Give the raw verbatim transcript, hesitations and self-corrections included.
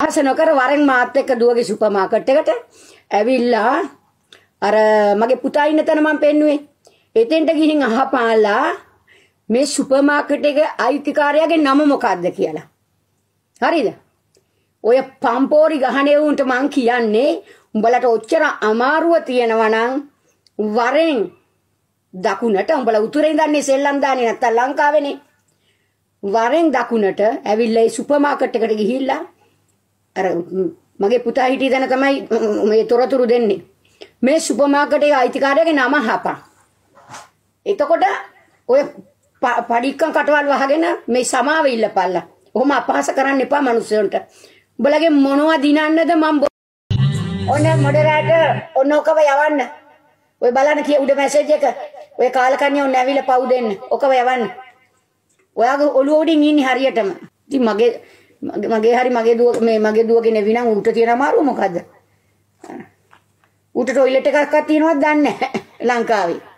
අහසනකර වරෙන් මාත් එක්ක දුවගේ සුපර් මාකට් එකට ඇවිල්ලා අර මගේ පුතා ඉන්න තැන මම පෙන්නුවේ. එතෙන්ට ගිහින් අහපාලා මේ සුපර් මාකට් එකේ අයිතිකාරයාගේ නම මොකක්ද කියලා. හරිද? ඔය පම්පෝරි ගහනේ උන්ට මං කියන්නේ උඹලට ඔච්චර අමාරුව තියෙනවා නම් වරෙන් දකුණට උඹලා උතුරේ ඉඳන්නේ සෙල්ලම් දාන්නේ නැත්තම් ලංකාවේනේ. වරෙන් දකුණට ඇවිල්ලා ඒ සුපර් මාකට් එකට ගිහිල්ලා අර මගේ පුතා හිටිය තැන තමයි මේ තොරතුරු දෙන්නේ. මේ සුපර් මාකට් එකේ අයිතිකාරයාගේ නම අහපන්. එතකොට ඔය පඩික්කම් කටවල් වහගෙන මේ සමාව ඉල්ලපල්ලා. ඔහොම අපහාස කරන්න එපා මිනිස්සුන්ට. උඹලගේ මොනවා දිනන්නද මම ඔන්න මොඩරේටර් ඔන්න ඔකව යවන්න. ඔය බලන්න කිය උඩ මැසේජ් එක. ඔය කාලකන්‍ය ඔන්න ඇවිල්ලා පව් දෙන්න. ඔකව යවන්න. ඔයාගේ ඔළුව උඩින් ඉන්නේ හරියටම. ඉතින් මගේ මගේ හරි මගේ දුව මේ මගේ දුවගේ නෙවි නම් ඌට තියෙන අමාරුව මොකද්ද? ඌට ටොයිලට් එකක් තියෙනවද දන්නේ නැහැ ලංකාවේ.